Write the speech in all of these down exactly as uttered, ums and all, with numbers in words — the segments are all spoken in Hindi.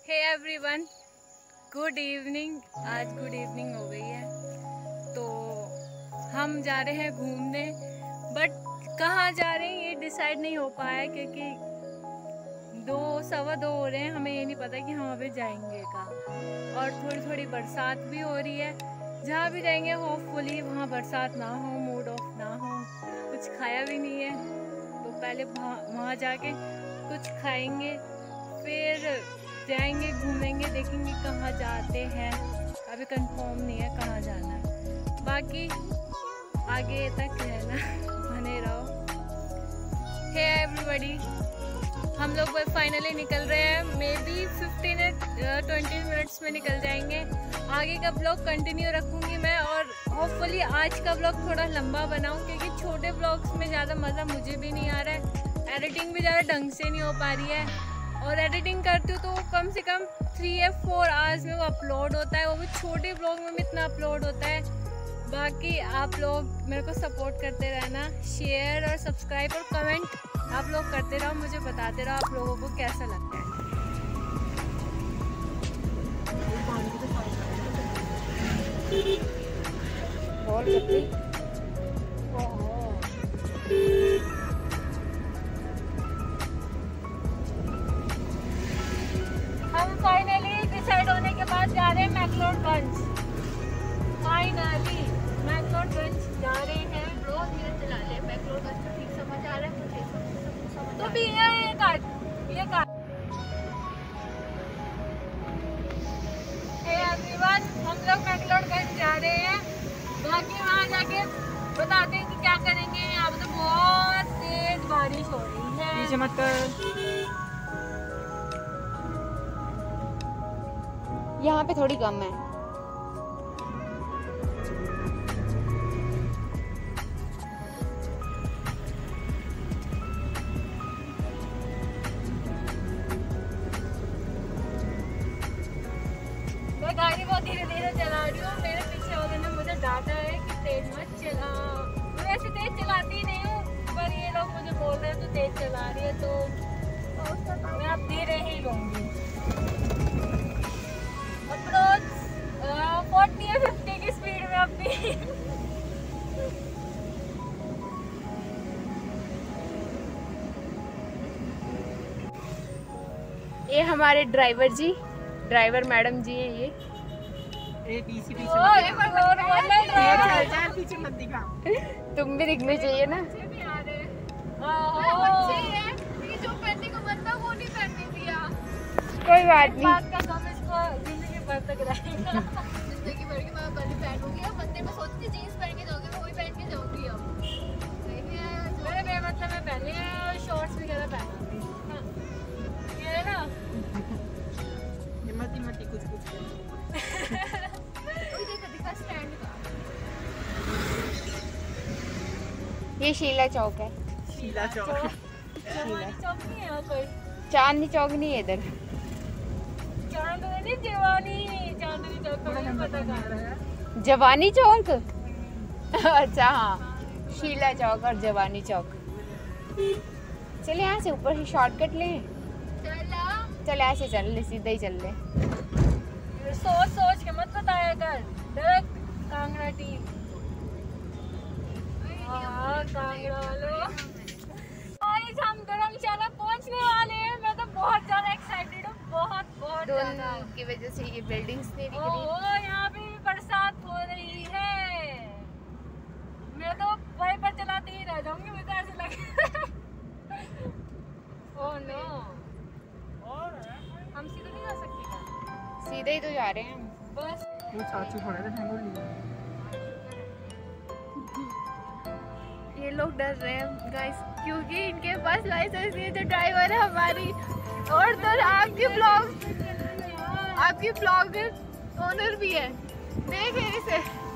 हे एवरीवन, गुड इवनिंग। आज गुड इवनिंग हो गई है तो हम जा रहे हैं घूमने, बट कहाँ जा रहे हैं ये डिसाइड नहीं हो पाया क्योंकि दो सवा दो हो रहे हैं। हमें ये नहीं पता कि हम अभी जाएंगे कहाँ, और थोड़ी थोड़ी बरसात भी हो रही है। जहाँ भी जाएंगे होपफुली वहाँ बरसात ना हो, मूड ऑफ ना हो। कुछ खाया भी नहीं है तो पहले वहाँ वहाँ जाके कुछ खाएंगे, फिर जाएंगे घूमेंगे, देखेंगे कहाँ जाते हैं। अभी कंफर्म नहीं है कहाँ जाना है, बाकी आगे तक रहना बने रहो। हे एवरीबॉडी, हम लोग फाइनली निकल रहे हैं। Maybe fifteen twenty minutes में निकल जाएंगे। आगे का ब्लॉग कंटिन्यू रखूँगी मैं, और होपफुली आज का ब्लॉग थोड़ा लंबा बनाऊँ क्योंकि छोटे ब्लॉग्स में ज़्यादा मज़ा मुझे भी नहीं आ रहा है। एडिटिंग भी ज़्यादा ढंग से नहीं हो पा रही है, और एडिटिंग करती हूँ तो कम से कम थ्री या फोर आवर्स में वो अपलोड होता है। वो भी छोटे ब्लॉग में भी इतना अपलोड होता है। बाकी आप लोग मेरे को सपोर्ट करते रहना, शेयर और सब्सक्राइब और कमेंट आप लोग करते रहो, मुझे बताते रहो आप लोगों को कैसा लगता है। हम फाइनली डिसाइड होने के बाद जा रहे हैं मैक्लोडगंज। फाइनली मैक्लोडगंज जा रहे हैं। रोज धीरे चला ले, मैक्लोडगंज तो ठीक समझ आ रहा है मुझे। तो भी ये ये काट ये काट हे एवरीवन, हम लोग मैक्लोडगंज जा रहे हैं। बाकी वहाँ जाके बताते हैं कि क्या करेंगे। यहाँ पे तो बहुत तेज बारिश हो रही है। पीछे मत कर। यहाँ पे थोड़ी कम है। मैं गाड़ी बहुत धीरे धीरे चला रही हूँ। मेरे पीछे वाले ने मुझे डांटा है कि तेज मत चला। मैं वैसे तेज चलाती ही नहीं हूँ, पर ये लोग मुझे बोल रहे हैं तो तेज चला रही है, तो मैं अब धीरे ही लूँगी। अप्रोच फोर्टी या फिफ्टी की स्पीड में अपनी। ये हमारे driver ji, driver madam ji है ये। ए पीछे पीछे ओ, एक बार और बोल रहे हैं। चल चल पीछे मत दिखा। तुम भी दिखने चाहिए ना। बच्चे भी आ रहे हैं। हाँ, बच्चे हैं। ये जो पहनने को बनता वो नहीं पहनने दिया। कोई बात नहीं। बात का दम इसको जिंदगी भर तक रहेगा। जिंदगी भर की मैं पहले पहनूंगी। अब मंदिर में सोचती थी जीन्स पहन के जाऊंगी, मैं वही पहन के जाऊंगी। अब मेरे बेमतलब में पहले और शॉर्ट्स वगैरह पहनूंगी। हाँ, ये है ना। हिम्मत हिम्मत कुछ कुछ वही देखा दिखा स्टैंड का। ये शीला चौक है। शीला चौक। जवानी चौक नहीं है यहाँ कोई। चांदनी चौक नहीं है इधर। चांदनी जवानी चांदनी चौक का मुझे पता कहाँ है। जवानी चौक। अच्छा हाँ, शीला चौक और जवानी चौक। चले यहाँ से ऊपर से शॉर्टकट लें। चला चल ऐसे चल ले, सीधा ही चल ले। सोच सोच के मत बताया कर। Direct Kangra team. हाँ, कांगड़ा वालों। आज हम धर्मशाला पहुंचने वाले हैं। मैं तो बहुत ज्यादा एक्साइटेड हूँ, बहुत बहुत ज्यादा। धुंध की वजह से ये बिल्डिंग्स नहीं दिख रही। ओह, यहाँ पे भी बरसात हो रही है। मैं तो वहीं पर चलाती ही रह जाऊंगी, मुझे ऐसे लगे। ओह नो, हम सीधे नहीं जा सकते क्या? सीधे ही तो जा रहे हैं। बस वो चाचू खड़े थे ठंगोली। ये लोग डर रहे हैं गाइस, क्योंकि इनके पास लाइसेंस नहीं है। जो ड्राइवर है हमारी, और तो आपकी ब्लॉग आपकी ब्लॉगर ओनर भी है। देख इसे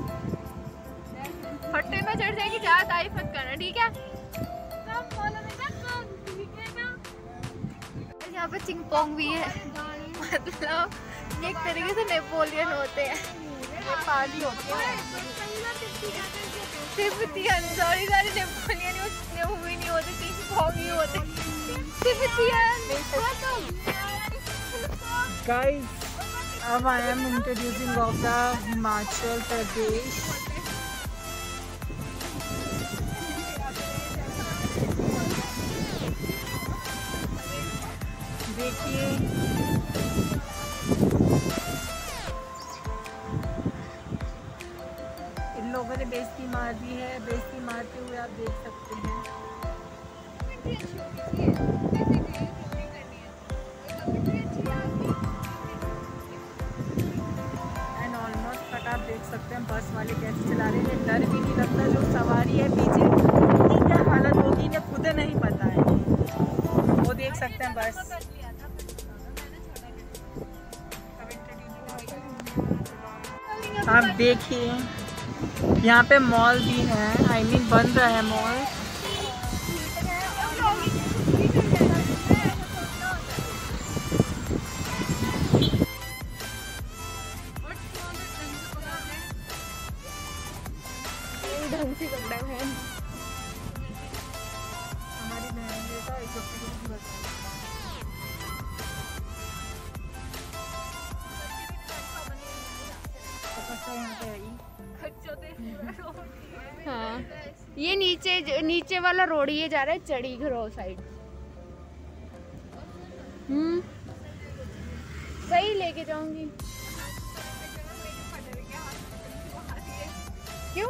फट्टे में चढ़ जाएगी। ज्यादा तारीफ मत करना, ठीक है? सब फॉलो में ना, ठीक है ना। यहाँ पे चिंगपोंग भी है। मतलब ये एक तरीके से नेपोलियन होते हैं, नेपाली होते हैं। तिब्बतियन, सॉरी सॉरी, नेपोलियन हुई नहीं होते, चिंगपोंग ही होते। तिब्बतियन। गाइस अब I am introducing of the Himachal Pradesh. देखिए इन लोगों ने बेइज्जती मार दी है, बेइज्जती मारते हुए आप देख सकते हैं। एंड ऑलमोस्ट तक आप देख सकते हैं बस वाले कैसे चला रहे हैं, डर भी नहीं लगता। जो सवारी है पीछे उनकी क्या हालत होगी इन्हें खुद नहीं पता है। वो देख सकते हैं बस। आप देखिए यहाँ पे मॉल भी है, आई मीन बन रहा है मॉल। ढंग से पकड़ा है हमारी बहन का एक हाँ ये नीचे नीचे वाला रोड ये जा रहा है चढ़ी घरों साइड। हम्म सही लेके जाऊंगी। क्यों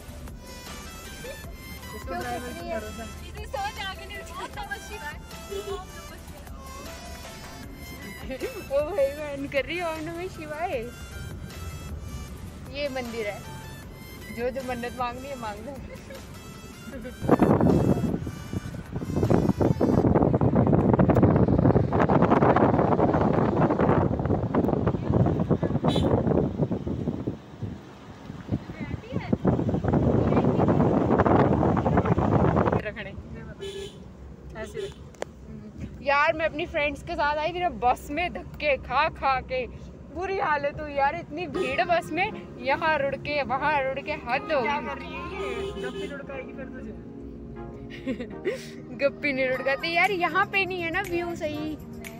वो भाई बहन कर रही ओम नमः शिवाय। ये मंदिर है, जो जो मन्नत मांगनी है मांग लो। यार मैं अपनी फ्रेंड्स के साथ आई थी ना, बस में धक्के खा खा के बुरी हालत हुई यार। इतनी भीड़ बस में, यहाँ रुड़ के वहाँ रुड़ के हद हो क्या कर रही है ये? गप्पी लुढ़काएगी फिर तुझे। गप्पी नहीं रुड़काती यार, यहाँ पे नहीं है ना व्यू सही।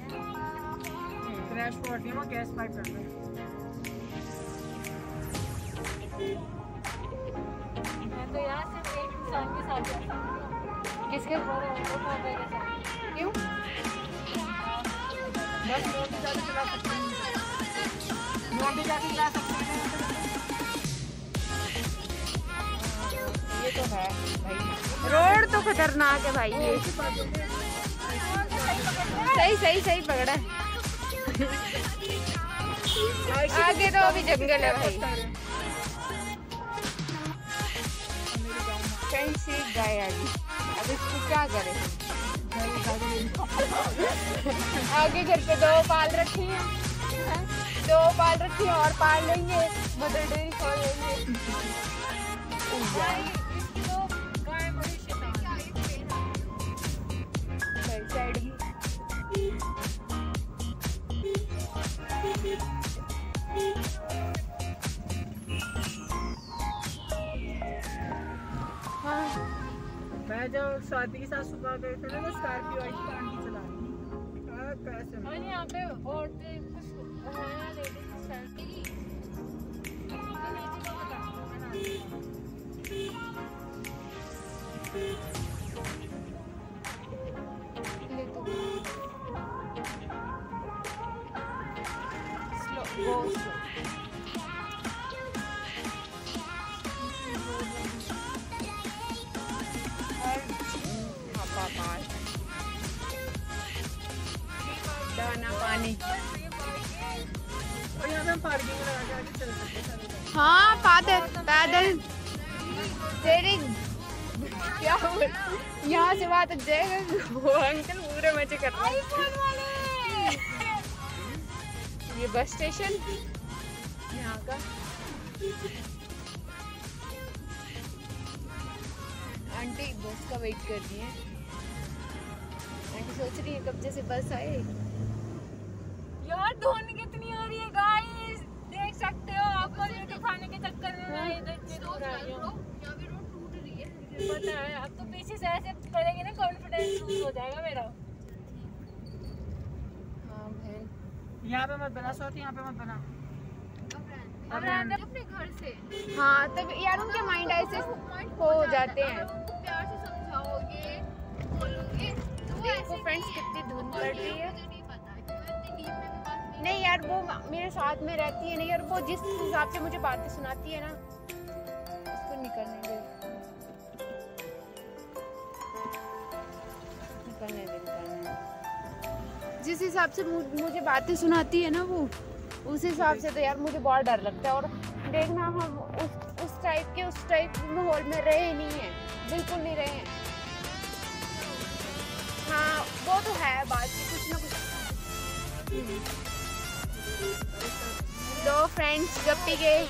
क्रैश पॉट है वो, गैस पाइप कर ले। मैं तो यहाँ सिर्फ एक इंसान के साथ जा सकती हूँ। किसके क्यों? बस रोड पे जाके चला सकते हैं, रोड पे जाके जा सकते हैं। ये तो है भाई, रोड तो खतरनाक है भाई। ये सही सही सही पकड़ा है। आगे तो अभी जंगल है भाई। कहीं से गाय आ गई, अब इसको क्या करें? आगे घर पे दो पाल रखी है, दो पाल रखी है और पाल लेंगे, मदर डेयरी खोल लेंगे। साइड में मैं जब स्वाति के साथ सुबह गए थे ना, तो स्कॉर्पियो आई थी, आंटी चला रही थी। कैसे और यहाँ पे औरतें कुछ हैं, लेडीज सेल्फी दाना पानी। और यहाँ पे हम पार्किंग में लगा के आगे चल सकते हैं। हाँ पैदल पैदल तेरी क्या यहाँ से बात जाएगा। वो अंकल पूरे मजे कर रहे हैं। ये बस स्टेशन यहाँ का। आंटी बस का वेट कर रही है। आंटी सोच रही है कब जैसे बस आए। यार धुंध कितनी हो रही है गाइस, देख सकते हो आप। ये दिखाने के चक्कर में मैं इधर से दूर आ रही हूँ। यहाँ भी रोड टूट रही है। पता है, अब तो पीछे से ऐसे करेंगे ना, कॉन्फिडेंस लूज हो जाएगा मेरा। हाँ बहन यहाँ पे मत बना स्वाति, यहाँ पे मत बना। अब रहने दे अपने घर से। हाँ तब यार उनके माइंड ऐसे हो जाते हैं। प्यार से समझाओगे, बोलोगे तो वो देखो ऐसे फ्रेंड्स कितनी धुंध पड़ रही है। मुझे नहीं पता क्यों इतनी डीप में भी बात नहीं। नहीं यार वो मेरे साथ में रहती है ना यार, वो जिस हिसाब से मुझे बातें सुनाती है ना उसको निकलने दे, निकलने दे, निकलने दे। जिस हिसाब से मु- मुझे बातें सुनाती है ना वो, उस हिसाब से तो यार मुझे बहुत डर लगता है। और देखना हम उस उस टाइप के उस टाइप के माहौल में रहे नहीं है, बिल्कुल नहीं रहे हैं। हाँ वो तो है बात की, कुछ ना कुछ। दो फ्रेंड्स गप्पी गए।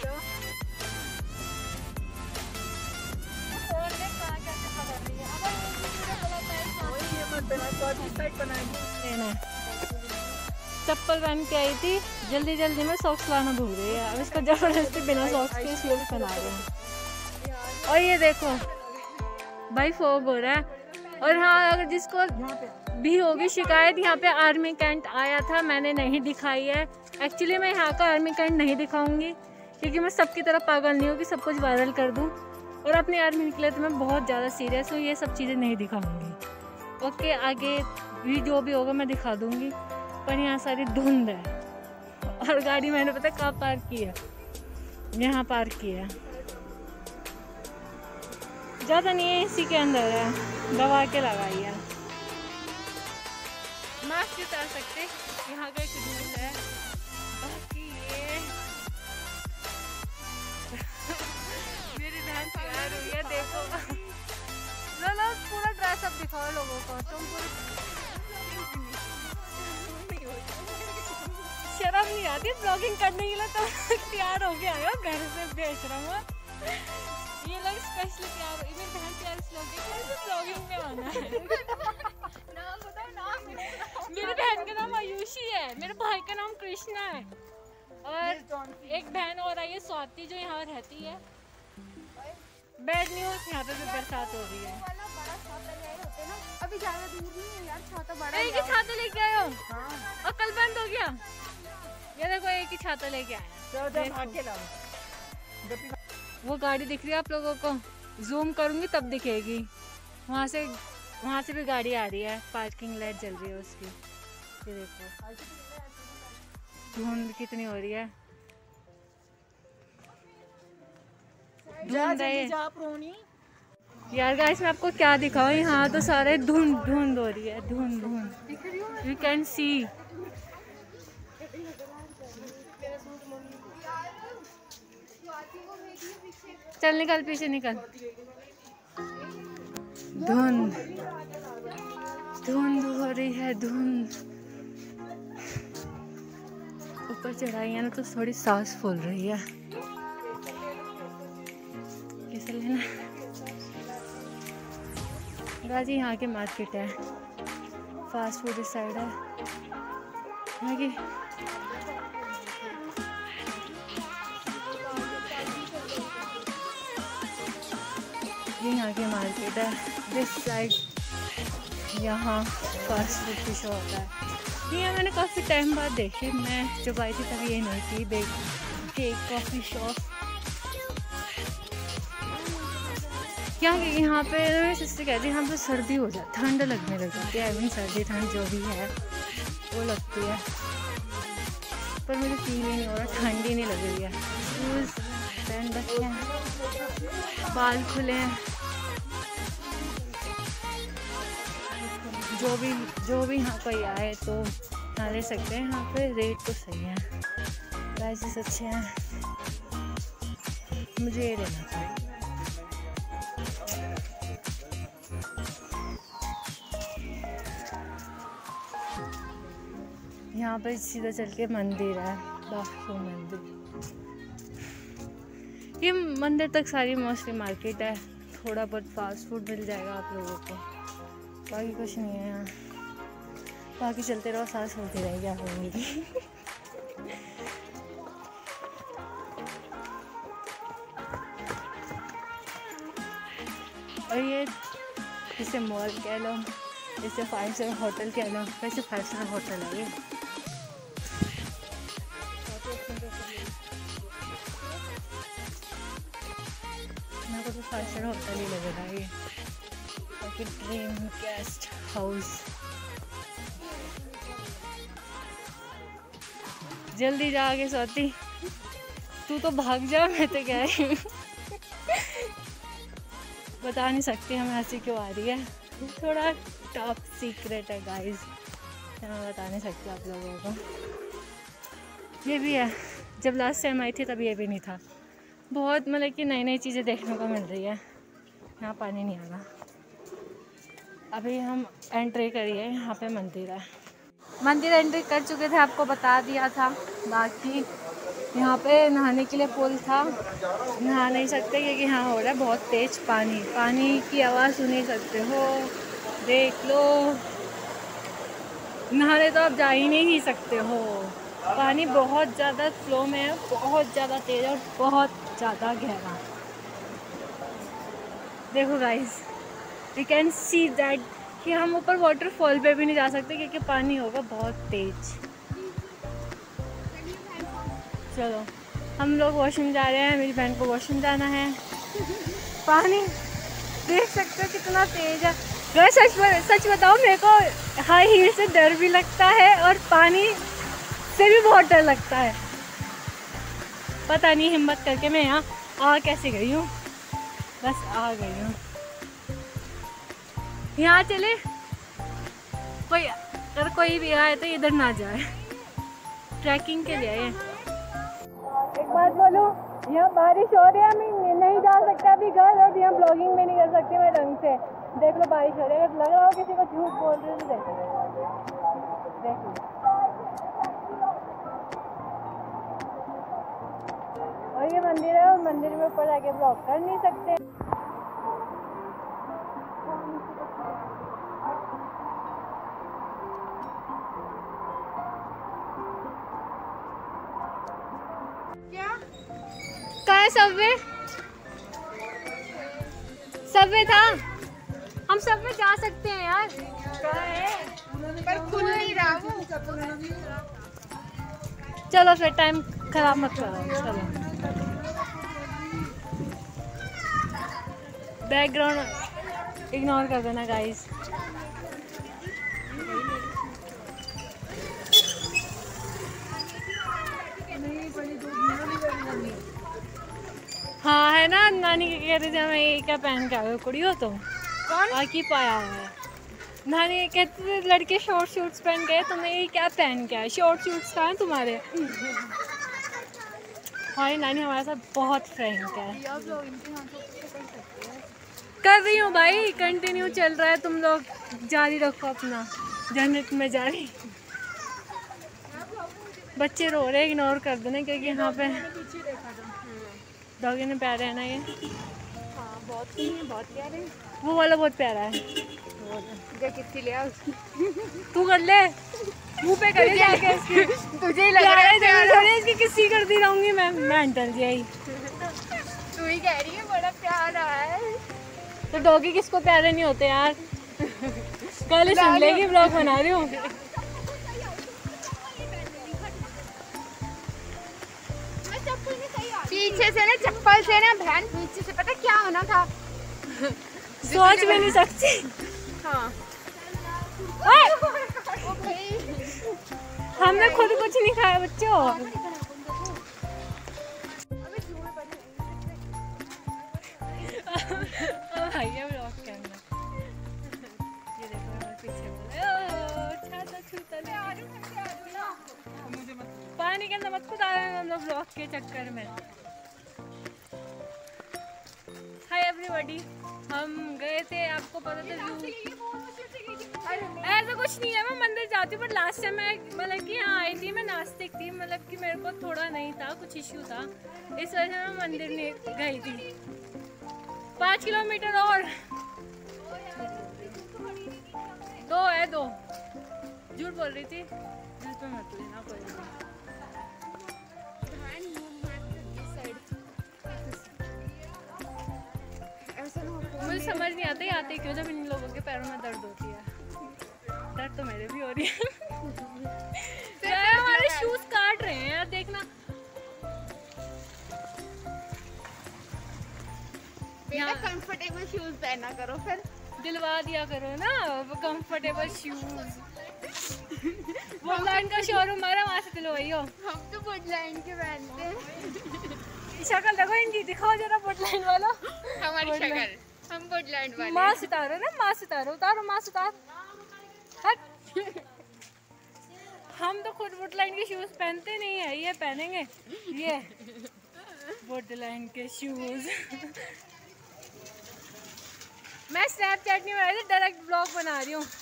लेना चप्पल पहन के आई थी, जल्दी जल्दी में सॉक्स लाना भूल गई है। अब इसको जबरदस्ती बिना सॉक्स के शूज पहना रहे हैं। और ये देखो भाई फॉग हो रहा है। और हाँ अगर जिसको भी होगी शिकायत, यहाँ पे आर्मी कैंट आया था, मैंने नहीं दिखाई है। एक्चुअली मैं यहाँ का आर्मी कैंट नहीं दिखाऊंगी क्योंकि मैं सबकी तरह पागल नहीं हूँ कि सब कुछ वायरल कर दूँ। और अपने आर्मी निकले तो मैं बहुत ज़्यादा सीरियस हूँ, ये सब चीज़ें नहीं दिखाऊंगी। ओके आगे भी जो भी होगा मैं दिखा दूँगी, पर यहाँ सारी धुंध है। और गाड़ी मैंने पता कहाँ पार्क की है, यहाँ पार्क की है। ज़्यादा नहीं है, इसी के अंदर है, दबा के लगाई है। मास्क नहीं उतार सकते, यहाँ का एक रूल है। बाकी ये मेरी बहन तैयार हुई है, देखो। लो लो पूरा ड्रेस अप दिखाओ लोगों को। तुम शर्म नहीं आती ब्लॉगिंग करने के लिए? तो तैयार हो गया आयो घर से बेशरम। ये लोग स्पेशली तैयार हो, मेरी बहन तैयार इसलिए ब्लॉगिंग में आना है। नाम बताओ, नाम मेरी बहन का नाम आयुषी है, मेरे भाई का नाम कृष्णा है, और एक बहन और आई है स्वाति जो यहाँ रहती है। बैड न्यूज, यहाँ पे भी बरसात हो रही है। अभी ज्यादा दूर नहीं है यार, छाता बड़ा एक ही छाता लेके आए हो और कल बंद हो गया। ये देखो एक ही छाता लेके आया। वो गाड़ी दिख रही है आप लोगों को, जूम करूंगी तब दिखेगी। वहाँ से वहाँ से भी गाड़ी आ रही है, पार्किंग लाइट जल रही है उसकी। ये देखो धुंध कितनी हो रही है, धुंध है। यार गाइस मैं आपको क्या दिखाऊं, यहाँ तो सारे धुंध धुंध हो रही है, धुंध धुंध। You can see. चल निकल, पीछे निकल। धुंध धुंध हो रही है, धुंध। ऊपर चढ़ाई है ना तो थोड़ी सांस फूल रही है। कैसे लेना गाजी? यहाँ के मार्केट है, फास्ट फूड इस साइड है यहाँ की। ये यहाँ की मार्केट है, दिस साइड यहाँ फास्ट फूड की शॉप है। ये मैंने काफ़ी टाइम बाद देखी, मैं जब आई थी तभी ये नहीं थी। बेक केक कॉफ़ी शॉप यहाँ यहाँ पे मेरी सिस्टर कहती है यहाँ पे सर्दी हो जाती, ठंड लगने लग जाती है। आई मीन सर्दी ठंड जो भी है वो लगती है, पर मुझे फील ही नहीं हो रहा, ठंड ही नहीं लग रही है। शूज़ पहन रखे हैं, बाल खुले हैं। जो भी जो भी यहाँ कोई आए तो यहाँ ले सकते हैं। यहाँ पे रेट तो सही है, प्राइसेस अच्छे हैं। मुझे ये लेना था। यहाँ पे सीधा चल के मंदिर है, बापू मंदिर। ये मंदिर तक सारी मोस्टली मार्केट है, थोड़ा बहुत फास्ट फूड मिल जाएगा आप लोगों को, बाकी कुछ नहीं है यहाँ। बाकी चलते रहो, सांस होती रहेगी आप लोगों की। और ये इसे मॉल कह लो, इसे फाइव स्टार होटल कह लो, वैसे फाइव स्टार होटल है ये। मेरे को तो फाइव स्टार होटल ही लग रहा है ये, बाकी ड्रीम गेस्ट हाउस। जल्दी जा आगे स्वाति, तू तो भाग जा, मैं तो कह रही हूँ। बता नहीं सकती हमें हंसी क्यों आ रही है, थोड़ा टॉप सीक्रेट है गाइस, मैं बता नहीं सकती आप लोगों को। ये भी है, जब लास्ट टाइम आई थी तब ये भी नहीं था। बहुत मतलब कि नई नई चीज़ें देखने को मिल रही है। यहाँ पानी नहीं आ रहा। अभी हम एंट्री करिए, यहाँ पे मंदिर है। मंदिर एंट्री कर चुके थे, आपको बता दिया था। बाकी यहाँ पे नहाने के लिए पुल था, नहा नहीं सकते क्योंकि यहाँ हो रहा है बहुत तेज पानी। पानी की आवाज़ सुन नहीं सकते हो, देख लो। नहाने तो आप जा ही नहीं सकते हो, पानी बहुत ज़्यादा फ्लो में है, बहुत ज़्यादा तेज़ और बहुत ज़्यादा गहरा। देखो guys, you can see that कि हम ऊपर वाटरफॉल पे भी नहीं जा सकते क्योंकि पानी होगा बहुत तेज। चलो हम लोग वॉशरूम जा रहे हैं, मेरी बहन को वॉशरूम जाना है। पानी देख सकते हो कितना तेज है। वैसे सच सच बताओ, मेरे को हाई हील से डर भी लगता है और पानी से भी बहुत डर लगता है। पता नहीं हिम्मत करके मैं यहाँ आ कैसे गई हूँ, बस आ गई हूँ। यहाँ चले, कोई अगर कोई भी आए तो इधर ना जाए, ट्रैकिंग के लिए। एक बात बोलूँ, यहाँ बारिश हो रही है, मैं नहीं जा सकता अभी घर, और यहाँ ब्लॉगिंग भी नहीं कर सकती मैं ढंग से। देख लो बारिश हो रही है, अगर लग रहा हो किसी को झूठ बोल रहे हो तो देख लो, देख लो। और ये मंदिर है, और मंदिर में ऊपर जाके ब्लॉग कर नहीं सकते। कहाँ है सबवे? सबवे था, हम सबवे जा सकते हैं यार। पर खुल नहीं रहा वो। चलो फिर टाइम खराब मत करो, चलो। बैकग्राउंड इग्नोर कर देना गाइस। हाँ है ना, नानी के कह रही थी मैं ये क्या पहन के आए हो, कुड़ी हो तुम? कौन आकी पाया हुआ है। नानी कहते थे लड़के शॉर्ट शूट्स पहन गए, तुम्हें ये क्या पहन के आए? शॉर्ट शूट्स कहाँ हैं तुम्हारे? हमारी नानी हमारे साथ बहुत फ्रैंक है। कर रही हूँ भाई, कंटिन्यू चल रहा है, तुम लोग जारी रखो अपना, जन्नत में जारी। बच्चे रो रहे, इग्नोर कर देना क्योंकि यहाँ पे डॉगी ने प्यारा है ना ये। हाँ बहुत ही बहुत प्यारे। वो वाला बहुत प्यारा है। कितनी ले तू कर ले, मुंह पे कर जाके इसकी। तुझे ही लग रहा है प्यारा। इसकी किसी करती रहूंगी मैं, मेंटल जी। तू ही कह रही है बड़ा प्यारा है। तो डॉगी किसको प्यारे नहीं होते यार। कल सुन लेगी, ब्लॉग बना रही हूँ। पीछे से ना चप्पल से ना बहन, पीछे से पता क्या होना था, सोच भी नहीं सकती। हाँ हमने खुद कुछ नहीं खाया बच्चों। भैया ब्लॉग के अंदर ये देखो हमारे पीछे छाता छूता पानी के अंदर मत खुद आ रहे हैं हम लोग ब्लॉग के चक्कर में। हाय एवरीबॉडी, हम गए थे, आपको पता था जू। ऐसा कुछ नहीं है, मैं मंदिर जाती हूँ, बट लास्ट टाइम मैं मतलब कि यहाँ आई थी, मैं नास्तिक थी, मतलब कि मेरे को थोड़ा नहीं था, कुछ इश्यू था, इस वजह से मैं मंदिर नहीं गई थी। पाँच किलोमीटर और दो है, दो झूठ बोल रही थी, दिल पे मत लेना कोई नहीं। मुझे समझ नहीं आता ये आते क्यों जब इन लोगों के पैरों में दर्द होती है। दर्द तो मेरे भी हो रही है। यार हमारे शूज काट रहे हैं यार, देखना शूज पहना करो फिर। दिलवा दिया करो ना वो कंफर्टेबल शूज। वुडलैंड का शोरूम हमारा, वहाँ से दिलवाइयो। हम तो वुडलैंड के पहनते हैं। शक्ल देखो इनकी, दिखाओ जरा वुडलैंड वाला हमारी शक्ल, हम वुडलैंड वाले। माँ सितारो ना, माँ सितारो उतारो, माँ सितार हट। हम तो खुद वुडलैंड के शूज पहनते नहीं है, ये पहनेंगे ये वुडलैंड के शूज। मैं स्नैपचैट नहीं बना रही, डायरेक्ट ब्लॉग बना रही हूँ।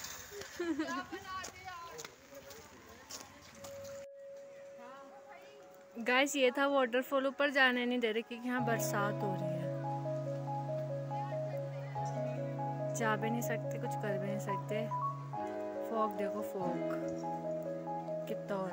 गाइस ये था वाटरफॉल, ऊपर जाने नहीं दे रहे क्योंकि यहाँ बरसात हो रही है। जा भी नहीं सकते, कुछ कर भी नहीं सकते। फॉग देखो, फॉग कितना हो